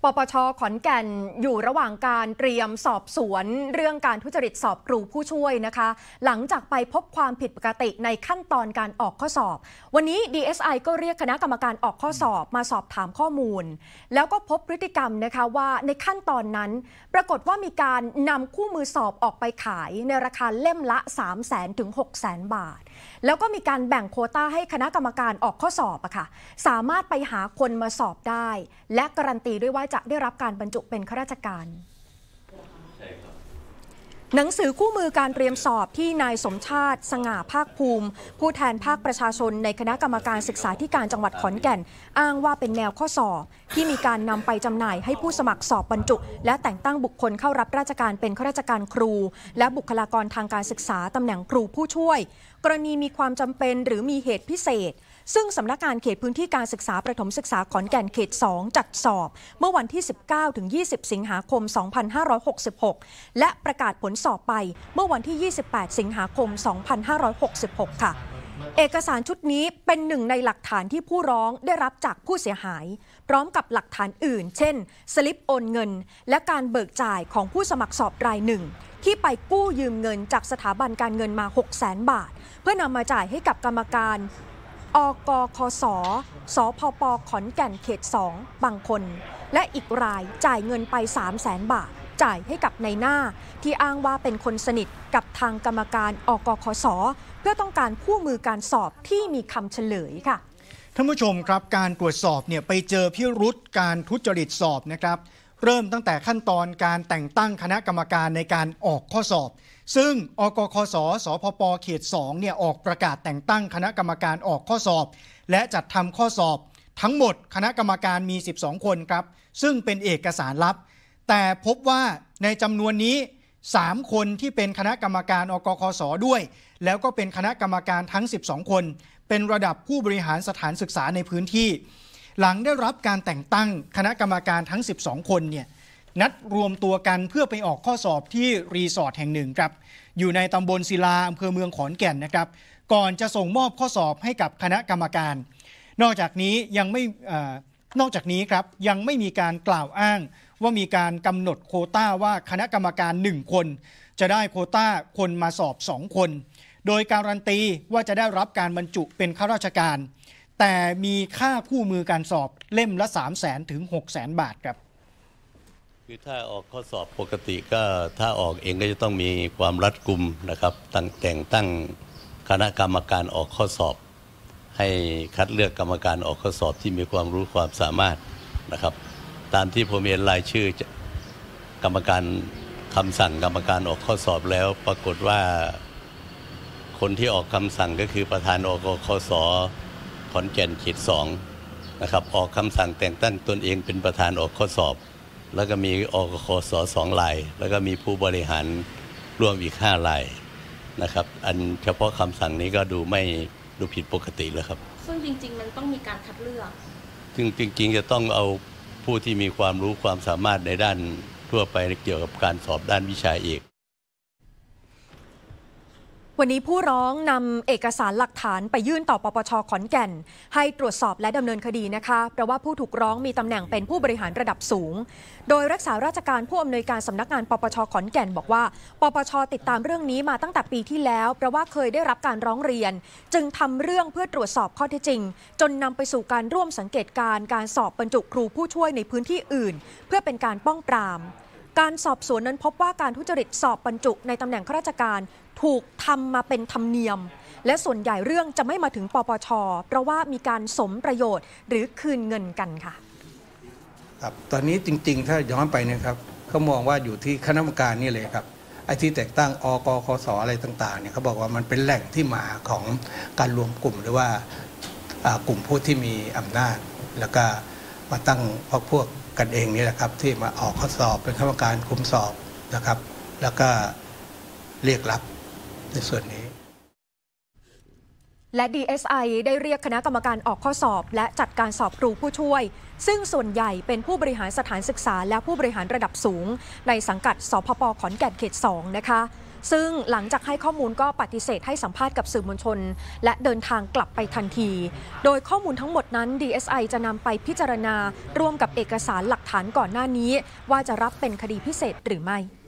ปปช.ขอนแก่นอยู่ระหว่างการเตรียมสอบสวนเรื่องการทุจริตสอบครูผู้ช่วยนะคะหลังจากไปพบความผิดปกติในขั้นตอนการออกข้อสอบวันนี้ DSI ก็เรียกคณะกรรมการออกข้อสอบมาสอบถามข้อมูลแล้วก็พบพฤติกรรมนะคะว่าในขั้นตอนนั้นปรากฏว่ามีการนำคู่มือสอบออกไปขายในราคาเล่มละ 300,000 ถึง 600,000 บาทแล้วก็มีการแบ่งโควต้าให้คณะกรรมการออกข้อสอบอะค่ะสามารถไปหาคนมาสอบได้และการันตีด้วยว่าจะได้รับการบรรจุเป็นข้าราชการหนังสือคู่มือการเตรียมสอบที่นายสมชาติสง่าภาคภูมิผู้แทนภาคประชาชนในคณะกรรมการศึกษาธิการจังหวัดขอนแก่นอ้างว่าเป็นแนวข้อสอบที่มีการนำไปจำหน่ายให้ผู้สมัครสอบบรรจุและแต่งตั้งบุคคลเข้ารับราชการเป็นข้าราชการครูและบุคลากรทางการศึกษาตำแหน่งครูผู้ช่วยกรณีมีความจำเป็นหรือมีเหตุพิเศษซึ่งสำนักงานเขตพื้นที่การศึกษาประถมศึกษาขอนแก่นเขต 2 จัดสอบเมื่อวันที่ 19 ถึง 20 สิงหาคม 2566 และประกาศผลสอบไปเมื่อวันที่ 28 สิงหาคม 2566 ค่ะเอกสารชุดนี้เป็นหนึ่งในหลักฐานที่ผู้ร้องได้รับจากผู้เสียหายพร้อมกับหลักฐานอื่นเช่นสลิปโอนเงินและการเบิกจ่ายของผู้สมัครสอบรายหนึ่งที่ไปกู้ยืมเงินจากสถาบันการเงินมา 600,000 บาทเพื่อนำมาจ่ายให้กับกรรมการอกคส.สพป.ขอนแก่นเขต 2 บางคนและอีกรายจ่ายเงินไป 300,000 บาทจ่ายให้กับนายหน้าที่อ้างว่าเป็นคนสนิทกับทางกรรมการอกคส.เพื่อต้องการคู่มือการสอบที่มีคำเฉลยค่ะท่านผู้ชมครับการตรวจสอบไปเจอพิรุธการทุจริตสอบนะครับเริ่มตั้งแต่ขั้นตอนการแต่งตั้งคณะกรรมการในการออกข้อสอบซึ่งอกคส.สพป.เขต 2 ออกประกาศแต่งตั้งคณะกรรมการออกข้อสอบและจัดทำข้อสอบทั้งหมดคณะกรรมการมี12คนครับซึ่งเป็นเอกสารลับแต่พบว่าในจำนวนนี้3คนที่เป็นคณะกรรมการอกคส.ด้วยแล้วก็เป็นคณะกรรมการทั้ง12คนเป็นระดับผู้บริหารสถานศึกษาในพื้นที่หลังได้รับการแต่งตั้งคณะกรรมการทั้ง12คนนัดรวมตัวกันเพื่อไปออกข้อสอบที่รีสอร์ทแห่งหนึ่งครับอยู่ในตำบลศิลาอำเภอเมืองขอนแก่นนะครับก่อนจะส่งมอบข้อสอบให้กับคณะกรรมการนอกจากนี้ครับยังไม่มีการกล่าวอ้างว่ามีการกำหนดโควต้าว่าคณะกรรมการ1คนจะได้โควต้าคนมาสอบ2คนโดยการันตีว่าจะได้รับการบรรจุเป็นข้าราชการแต่มีค่าคู่มือการสอบเล่มละ 300,000 ถึง 600,000 บาทครับคือถ้าออกข้อสอบปกติก็ถ้าออกเองก็จะต้องมีความรัดกุมนะครับแต่งตั้งคณะกรรมการออกข้อสอบให้คัดเลือกกรรมการออกข้อสอบที่มีความรู้ความสามารถนะครับตามที่ผมเห็นรายชื่อกรรมการคำสั่งกรรมการออกข้อสอบแล้วปรากฏว่าคนที่ออกคำสั่งก็คือประธานอกคส.ขอนแก่นเขต 2นะครับออกคำสั่งแต่งตั้งตนเองเป็นประธานออกข้อสอบแล้วก็มีอกคส.2 รายแล้วก็มีผู้บริหารร่วมอีก5 รายนะครับอันเฉพาะคำสั่งนี้ก็ดูผิดปกติแล้วครับซึ่งจริงๆมันต้องมีการคัดเลือกซึ่งจริงๆจะต้องเอาผู้ที่มีความรู้ความสามารถในด้านทั่วไปเกี่ยวกับการสอบด้านวิชาเอกวันนี้ผู้ร้องนำเอกสารหลักฐานไปยื่นต่อปปช.ขอนแก่นให้ตรวจสอบและดำเนินคดีนะคะเพราะว่าผู้ถูกร้องมีตำแหน่งเป็นผู้บริหารระดับสูงโดยรักษาราชการผู้อำนวยการสำนักงานปปช.ขอนแก่นบอกว่าปปช.ติดตามเรื่องนี้มาตั้งแต่ปีที่แล้วเพราะว่าเคยได้รับการร้องเรียนจึงทำเรื่องเพื่อตรวจสอบข้อเท็จจริงจนนำไปสู่การร่วมสังเกตการสอบบรรจุครูผู้ช่วยในพื้นที่อื่นเพื่อเป็นการป้องปรามการสอบสวนนั้นพบว่าการทุจริตสอบบรรจุในตำแหน่งข้าราชการถูกทำมาเป็นธรรมเนียมและส่วนใหญ่เรื่องจะไม่มาถึงปปช.เพราะว่ามีการสมประโยชน์หรือคืนเงินกันค่ะครับตอนนี้จริงๆถ้าย้อนไปนะครับเขามองว่าอยู่ที่คณะกรรมการนี่เลยครับไอ้ที่แต่งตั้งอกคส.อะไรต่างๆเขาบอกว่ามันเป็นแหล่งที่มาของการรวมกลุ่มหรือว่ากลุ่มผู้ที่มีอำนาจแล้วก็มาตั้งพวกกันเองนี่แหละครับที่มาออกข้อสอบเป็นคณะกรรมการคุมสอบนะครับแล้วก็เรียกรับในส่วนนี้และ DSI ได้เรียกคณะกรรมการออกข้อสอบและจัดการสอบครูผู้ช่วยซึ่งส่วนใหญ่เป็นผู้บริหารสถานศึกษาและผู้บริหารระดับสูงในสังกัดสพป.ขอนแก่นเขต 2นะคะซึ่งหลังจากให้ข้อมูลก็ปฏิเสธให้สัมภาษณ์กับสื่อมวลชนและเดินทางกลับไปทันที โดยข้อมูลทั้งหมดนั้น DSI จะนำไปพิจารณาร่วมกับเอกสารหลักฐานก่อนหน้านี้ว่าจะรับเป็นคดีพิเศษหรือไม่